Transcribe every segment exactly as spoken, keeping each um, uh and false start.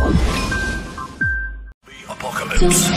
Apocalypse.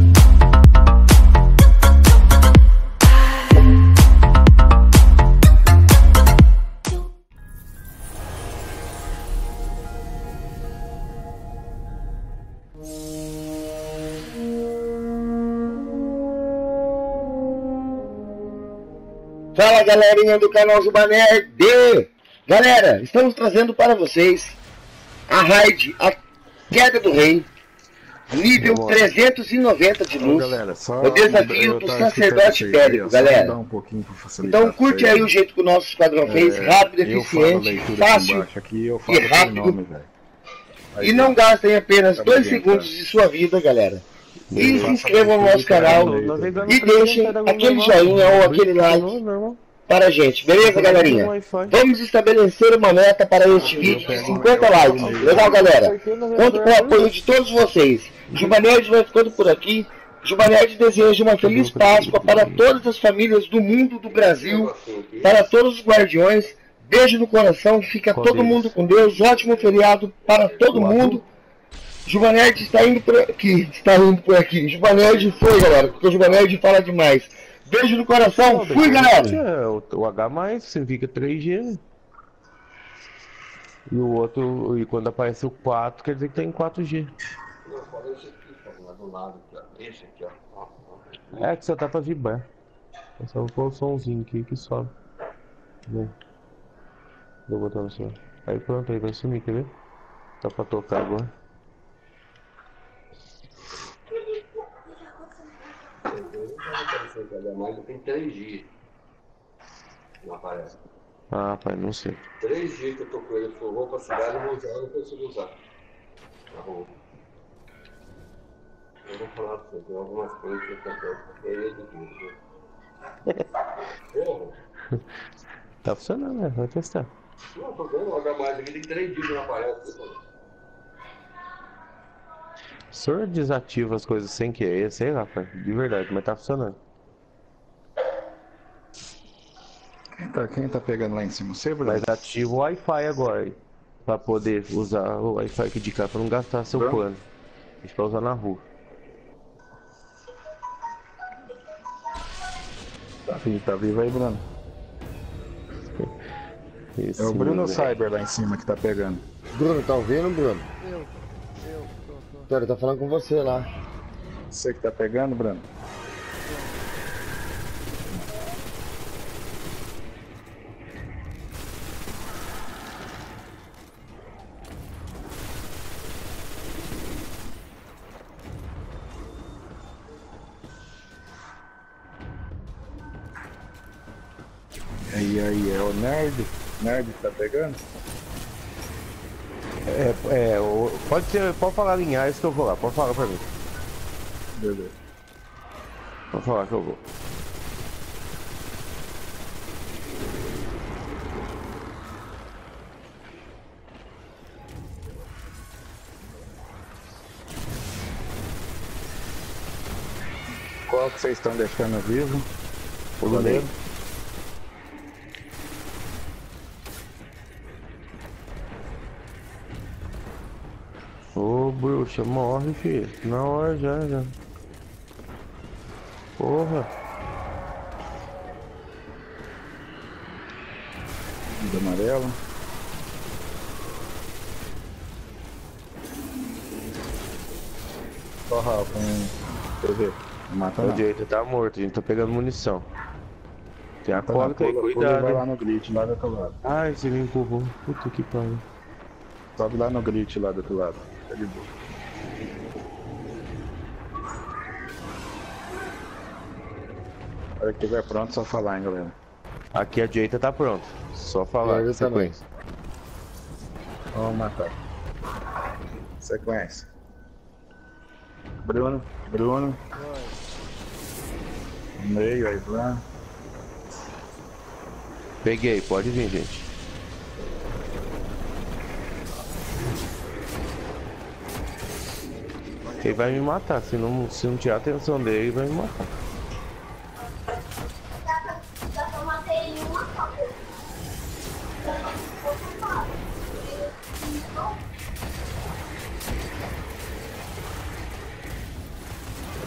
Fala, galerinha do canal Juba Nerd! Galera, estamos trazendo para vocês a raid, a queda do rei, nível trezentos e noventa de luz, galera, só o desafio do sacerdote bélico, galera. Um então curte aí o jeito que o nosso esquadrão é, fez, rápido, eficiente, fácil aqui, e rápido. Nome, e não tá. gastem apenas dois segundos de sua vida, galera. E se inscrevam no nosso canal e deixem aquele joinha ou aquele like para a gente, beleza, galerinha? Vamos estabelecer uma meta para este vídeo de cinquenta likes, legal, galera? Conto com o apoio de todos vocês. Juba Nerd vai ficando por aqui. Juba Nerd deseja uma feliz Páscoa para todas as famílias do mundo, do Brasil, para todos os guardiões. Beijo no coração, fica todo mundo com Deus. Ótimo feriado para todo mundo. Juba Nerd está indo por aqui, está indo por aqui. Juba Nerd foi, galera, porque o Juba Nerd fala demais. Beijo no coração, não, fui, galera! É, o, o H mais significa três G. E o outro, e quando aparece o quatro, quer dizer que tem quatro G. Não, fala esse aqui, lá do lado, esse aqui, ó. É que só tá pra vibrar. É só pôr o somzinho aqui que sobe. Vem. Vou botar no som. Aí pronto, aí vai sumir, quer ver? Tá pra tocar agora. Mas tem três G. Não aparece. Ah, pai, não sei. três G que eu tô com ele. Eu vou pra cidade e vou usar, eu não consigo usar. Tá bom. Eu vou falar pra você, tem algumas coisas que eu comprei porque ele é Porra! Tá funcionando, né? Vai testar. Não, tô vendo o H mais aqui, tem três dias que não aparece. O senhor desativa as coisas sem querer, sei lá, pai. De verdade, mas tá funcionando. Quem tá, quem tá pegando lá em cima? Você, Bruno? Mas ativa o Wi-Fi agora, aí, pra poder usar o Wi-Fi aqui de cá, pra não gastar seu Bruno? plano. A gente vai usar na rua. Tá vivo, tá vivo aí, Bruno? Esse é o Bruno velho. Cyber lá em cima que tá pegando. Bruno, tá ouvindo, Bruno? Eu, eu, tô, tô. Ele tá falando com você lá. Você que tá pegando, Bruno? Aí, aí, é o Nerd? Nerd tá pegando? É, é, o, pode ser, pode falar em Ares que eu vou lá, pode falar pra mim. Beleza. Pode falar que eu vou. Qual que vocês estão deixando vivo? O goleiro. Ô, bruxa, morre, filho. Na hora já, já. Porra. Do amarelo. Só Raul, com T V. Não mata não. O direito tá morto, a gente tá pegando munição. Tem a Tá cólica aí, pula, cuidado. Vai lá no glitch, lá do outro lado. Ai, você me empurrou. Puta que pariu. Sobe lá no glitch lá do outro lado. Tá de boa. A hora que estiver pronto, só falar, hein, galera. Aqui a direita tá pronto. Só falar. Eu também. Vamos matar. Sequência. Bruno, Bruno. No meio, aí, Bruno. Peguei, pode vir, gente. Ele vai me matar, se não, se não tirar a atenção dele, ele vai me matar.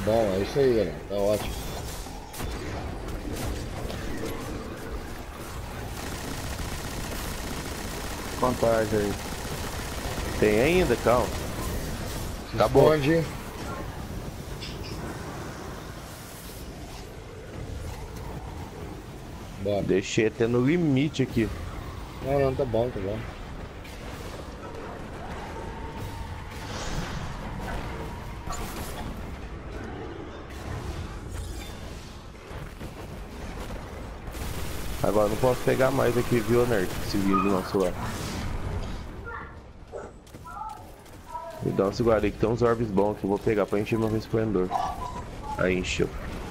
bom, é isso aí, galera. Tá ótimo. Contagem aí. Tem ainda, calma. Acabou. Esconde. Bora. Deixei até no limite aqui. Não, não, tá bom, tá bom. Agora não posso pegar mais aqui, viu, nerd? Esse vídeo do nosso lado. Me dá uma segurada aí que tem uns orbes bons que eu vou pegar pra encher meu resplendor. Aí encheu.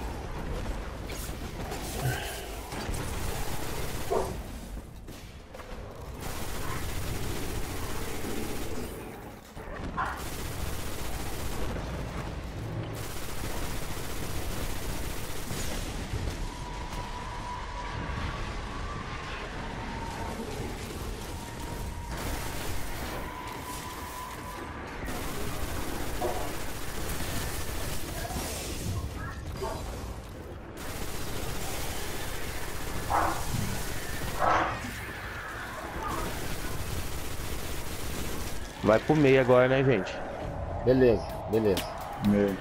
Vai pro meio agora, né, gente? Beleza, beleza. Meio.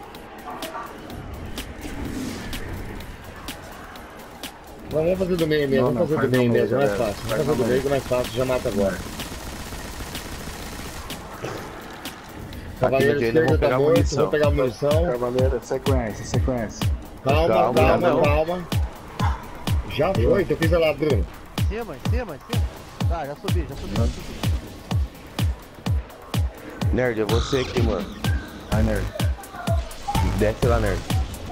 Vamos fazer do meio mesmo, Não, vamos não, fazer do faz meio no meio, mesmo, é mais galera. fácil. Faz Vamos fazer no do meio meio. que é mais fácil, já mata agora. Aqui Cavaleiro no jeito eu esquerdo vou tá pegar morto, munição. vou pegar munição. Cavaleiro, sequência, sequência. Calma, Calma, calma, não. calma. Já foi, então fiz lá, Bruno. Em cima, em cima, em cima. Tá, já subi, já subi, já subi. Nerd, é você aqui, mano. Ai, nerd. Desce lá, nerd.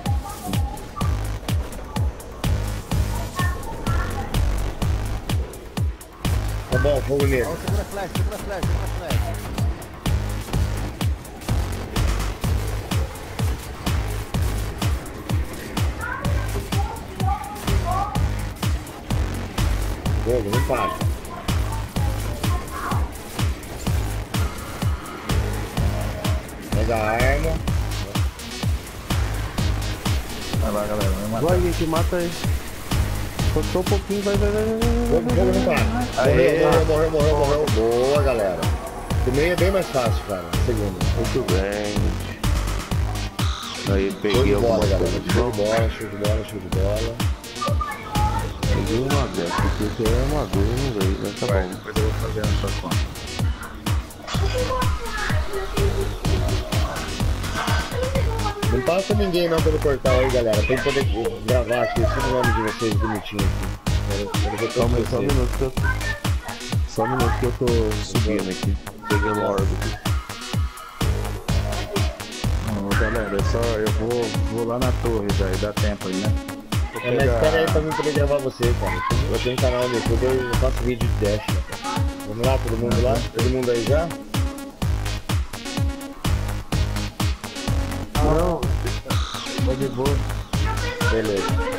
Tá bom, fogo nele. Ó, segura a flash, segura a flash, segura a flash. Fogo, não para. Pega a arma. Vai lá, galera. Vai matar. Vai, gente, mata aí. Faltou um pouquinho, vai, vai, vai, vai, Fogo, vai, fogo, não vai. para. Aê. Morreu, morreu, morreu, morreu, morreu. Boa, galera. O meio é bem mais fácil, cara. Segundo. Muito bem. Aí Show peguei de bola, alguma galera. coisa. Show de bola, show de bola, show de bola. Peguei uma dessa, porque é uma dor, não veio, mas tá Vai, bom. depois eu vou fazer a sua conta. Não passa ninguém não pelo portal aí, galera. Tem que poder gravar aqui, esse nome de vocês bonitinho aqui. Quero, quero ver Calma aí, todos só um vocês. minuto que eu tô... Só um minuto que eu tô subindo aqui. Pegando uma orbe aqui. Ô, galera, é só eu vou, vou lá na torre, velho. Dá tempo aí, né? Vou É, mas espera aí pra mim poder gravar você, cara. Eu tenho um canal no YouTube, eu faço vídeo de dash, né, cara. Vamos lá, todo mundo lá? Todo mundo aí já? Não, tá de boa. Beleza.